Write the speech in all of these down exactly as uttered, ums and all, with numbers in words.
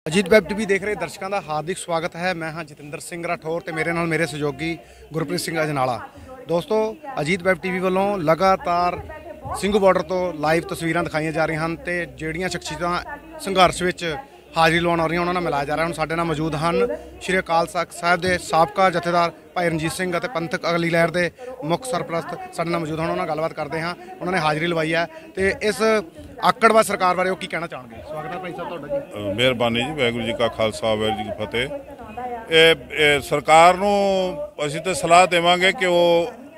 Ajit web TV देख रहे दर्शकों का हार्दिक स्वागत है। मैं हाँ जतिंदर सिंह राठौर ते मेरे नाल मेरे सहयोगी गुरप्रीत सिंह अजनाला। दोस्तों अजीत वैब टीवी वालों लगातार ਸਿੰਘੂ बॉर्डर तो लाइव तस्वीरां दिखाई जा रही हैं तो ਜਿਹੜੀਆਂ शख्सियतां संघर्ष ਵਿੱਚ हाजिरी लवाउण आ रही उन्होंने मिलाया जा रहा है। ਹੁਣ ਸਾਡੇ ਨਾਲ मौजूद हैं श्री अकाल तख्त साहब के साबका जथेदार भाई रणजीत सिंह और पंथक अगली लहर के मुख सरप्रस्त ਸਾਡੇ ਨਾਲ मौजूद हैं। उन्होंने गलबात करते हैं, उन्होंने हाजिरी लवाई है तो इस आकड़वा सरकार बारे की कहना चाहोगे? स्वागत है भाई साहब तुहाडा जी। मेहरबानी जी, वाहिगुरू जी का खालसा वाहिगुरू जी की फतेह। सरकार नूं असीं ते सलाह देवांगे कि वो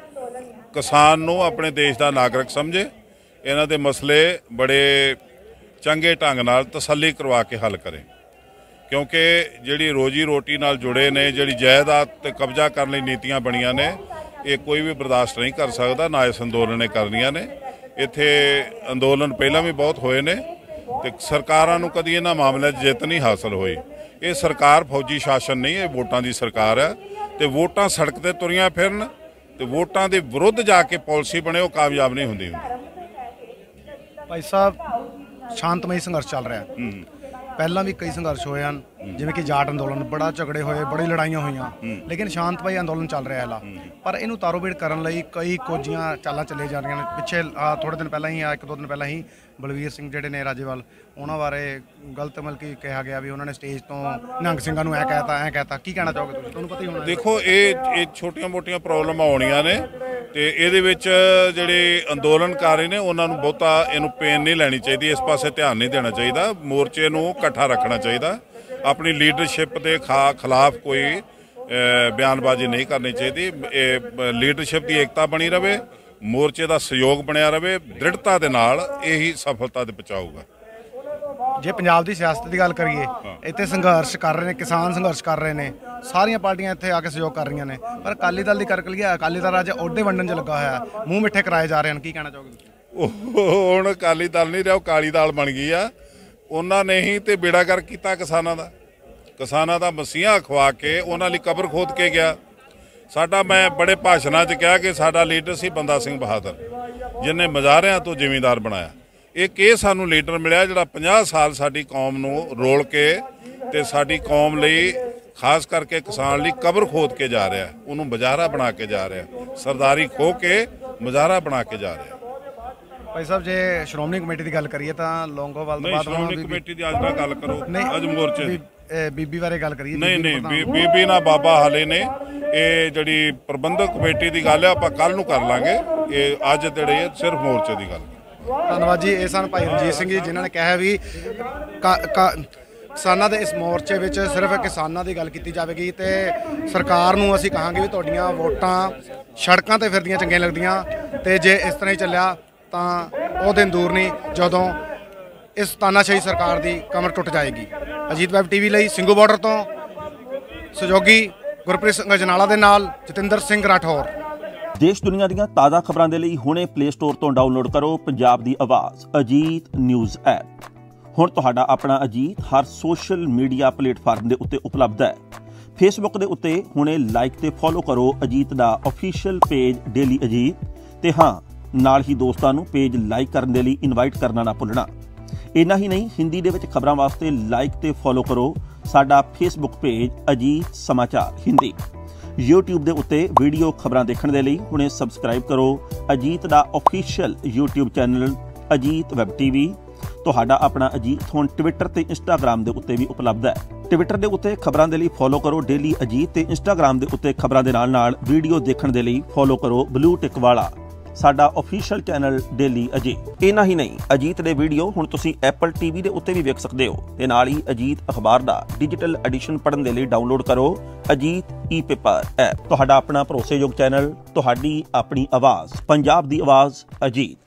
किसान नूं अपने देश का नागरिक समझे, इन्हां दे मसले बड़े चंगे ढंग नाल तसल्ली करवा के हल करें, क्योंकि जिहड़ी रोजी रोटी नाल जुड़े ने, जिहड़ी जायदाद ते कब्जा करने नीतियां बणियां ने, ये कोई भी बर्दाश्त नहीं कर सकदा, ना इस अंदोलन ने करनियां ने। इत्थे अंदोलन पहलां भी बहुत होए ने ते सरकारां नूं कदी इन्हां मामलिਆਂ 'ਚ जित नहीं हासिल होई। ये सरकार फौजी शासन नहीं, ये वोटां दी सरकार है ते वोटां सड़क ते तुरियां फिरन ते वोटां दे विरुद्ध जाके पॉलिसी बने, वो कामयाब नहीं हुंदी हुंदी। भाई साहब शांतमई संघर्ष चल रहा है, पहला भी कई संघर्ष होए हैं जिवें कि जाट अंदोलन, बड़ा झगड़े होए, बड़ी लड़ाइयां हुई, लेकिन शांतमई अंदोलन चल रहा है। पर इनू तारोबेड़ करने लई कई कोजियां चालां चले जा रही हैं। पिछे थोड़े दिन पहला ही एक दो दिन पहला ही बलवीर सिंह जिहड़े ने राजेवाल, उन्होंने बारे गलत मतलब कि कहा गया भी उन्होंने स्टेज तो निहंग सिंघां नूं ऐ कहता ऐ कहता की कहना चाहोगे तुसीं? तुहानूं पता ही होना। देखो ये छोटियां मोटियां प्रॉब्लम आउणियां ने ते इहदे विच जिहड़े अंदोलनकारी ने उन्हां नूं बहुता इहनूं पेन नहीं लैनी चाहिए, इस पासे ध्यान नहीं देना चाहिए, मोर्चे नूं इकट्ठा रखना चाहिए, अपनी लीडरशिप के खा खिलाफ कोई बयानबाजी नहीं करनी चाहिए। लीडरशिप की एकता बनी रहे, मोर्चे का सहयोग बनया रहे, दृढ़ता के नाल यही सफलता दे पहुँचाऊगा। जे पंजाब की सियासत की गल करिए, इत्थे संघर्ष कर रहे हैं, किसान संघर्ष कर रहे हैं, सारिया पार्टियां इत्थे आके सहयोग कर रही हैं, पर अकाली दल की कर लिए अकाली दल अज अहुदे वंडन च लगा है, मूँह मिठे कराए जा रहे हैं, की कहना चाहोगे? हुण अकाली दल नहीं रहा, काली दल बन गई आ। उन्होंने ही तो बेड़ा गर्क किया किसानों का, किसानों का मसीहा खवा के उन्होंने लिए कबर खोद के गया। साडा मैं बड़े भाषणों च कहा कि साडा लीडर सी बंदा सिंह बहादुर, जिन्हें मजारियां तो जिमींदार बनाया। एक ये सानू लीडर मिलिया जिहड़ा पचास साल साडी कौम नू रोल के ते साडी कौम लई खास करके किसान लई कबर खोद के जा रहा है, उन्होंने मजारा बना के जा रहा है, सरदारी खो के मजारा बना के जा रहा है। भाई साहब जे श्रोमणी कमेटी की गल करिए तो लोंगोवाल नहीं, श्रोमणी कमेटी की अज ना गल करो, अज मोर्चे बीबी बारे गल करिए। नहीं नहीं बीबी ना बाबा हाले ने, ये जिहड़ी प्रबंधक कमेटी की गल है आपां कल नूं कर लांगे, ये अज जिहड़ी सिर्फ मोर्चे की गल। धन्यवाद जी। ये सन भाई रणजीत सिंह जी जिन्होंने कहा भी किसानों के इस मोर्चे में सिर्फ किसानों की गल की जाएगी तो सरकार नूं असीं कहांगे भी तुहाडीआं वोटां सड़कों ते फिरदियां चंगियां लगदियां, ते जे इस तरह ही चलिया तो वो दिन दूर नहीं जदों इस तानाशाही सरकार की कमर टुट जाएगी। अजीत वैब टीवी लई ਸਿੰਘੂ बॉर्डर तो सहयोगी गुरप्रीत सिंह अजनाला दे नाल जतिंदर सिंह राठौर। देश दुनिया ਦੀਆਂ ਤਾਜ਼ਾ ਖਬਰਾਂ ਦੇ ਲਈ ਹੁਣੇ ਪਲੇ ਸਟੋਰ ਤੋਂ ਡਾਊਨਲੋਡ ਕਰੋ ਪੰਜਾਬ ਦੀ ਆਵਾਜ਼ ਅਜੀਤ ਨਿਊਜ਼ ਐਪ। ਹੁਣ ਤੁਹਾਡਾ ਆਪਣਾ ਅਜੀਤ ਹਰ ਸੋਸ਼ਲ ਮੀਡੀਆ ਪਲੇਟਫਾਰਮ ਦੇ ਉੱਤੇ ਉਪਲਬਧ ਹੈ। ਫੇਸਬੁੱਕ ਦੇ ਉੱਤੇ ਹੁਣੇ ਲਾਈਕ ਤੇ ਫੋਲੋ ਕਰੋ ਅਜੀਤ ਦਾ ਅਫੀਸ਼ੀਅਲ ਪੇਜ ਡੇਲੀ ਅਜੀਤ, ਤੇ ਹਾਂ ਨਾਲ ਹੀ ਦੋਸਤਾਂ ਨੂੰ ਪੇਜ ਲਾਈਕ ਕਰਨ ਦੇ ਲਈ ਇਨਵਾਈਟ ਕਰਨਾ ਨਾ ਭੁੱਲਣਾ। ਇੰਨਾ ਹੀ ਨਹੀਂ, ਹਿੰਦੀ ਦੇ ਵਿੱਚ ਖਬਰਾਂ ਵਾਸਤੇ ਲਾਈਕ ਤੇ ਫੋਲੋ ਕਰੋ ਸਾਡਾ ਫੇਸਬੁੱਕ ਪੇਜ ਅਜੀਤ ਸਮਾਚਾਰ ਹਿੰਦੀ। यूट्यूब ਦੇ ਉੱਤੇ ਵੀਡੀਓ ਖਬਰਾਂ ਦੇਖਣ ਦੇ ਲਈ ਹੁਣੇ ਸਬਸਕ੍ਰਾਈਬ ਕਰੋ ਅਜੀਤ ਦਾ official YouTube channel Ajit web TV. ਤੁਹਾਡਾ ਆਪਣਾ ਅਜੀਤ ਹੁਣ ਟਵਿੱਟਰ ਤੇ ਇੰਸਟਾਗ੍ਰਾਮ ਦੇ ਉੱਤੇ ਵੀ ਉਪਲਬਧ ਹੈ। ਟਵਿੱਟਰ ਦੇ ਉੱਤੇ ਖਬਰਾਂ ਦੇ ਲਈ ਫੋਲੋ ਕਰੋ ਡੇਲੀ ਅਜੀਤ, ਤੇ ਇੰਸਟਾਗ੍ਰਾਮ ਦੇ ਉੱਤੇ ਖਬਰਾਂ ਦੇ ਨਾਲ ਨਾਲ ਵੀਡੀਓ ਦੇਖਣ ਦੇ ਲਈ ਫੋਲੋ ਕਰੋ ਬਲੂ ਟਿਕ ਵਾਲਾ ਸਾਡਾ ਅਫੀਸ਼ੀਅਲ ਚੈਨਲ ਡੇਲੀ ਅਜੀਤ। ਇੰਨਾ ਹੀ ਨਹੀਂ, ਅਜੀਤ ਦੇ ਵੀਡੀਓ ਹੁਣ ਤੁਸੀਂ ਐਪਲ ਟੀਵੀ ਦੇ ਉੱਤੇ ਵੀ ਵੇਖ ਸਕਦੇ ਹੋ, ਤੇ ਨਾਲ ਹੀ ਅਜੀਤ ਅਖਬਾਰ ਦਾ ਡਿਜੀਟਲ ਐਡੀਸ਼ਨ ਪੜ੍ਹਨ ਦੇ ਲਈ ਡਾਊਨਲੋਡ ਕਰੋ ਅਜੀਤ ਈ ਪੇਪਰ ਐਪ। ਤੁਹਾਡਾ ਆਪਣਾ ਭਰੋਸੇਯੋਗ ਚੈਨਲ, ਤੁਹਾਡੀ ਆਪਣੀ ਆਵਾਜ਼, ਪੰਜਾਬ ਦੀ ਆਵਾਜ਼ ਅਜੀਤ।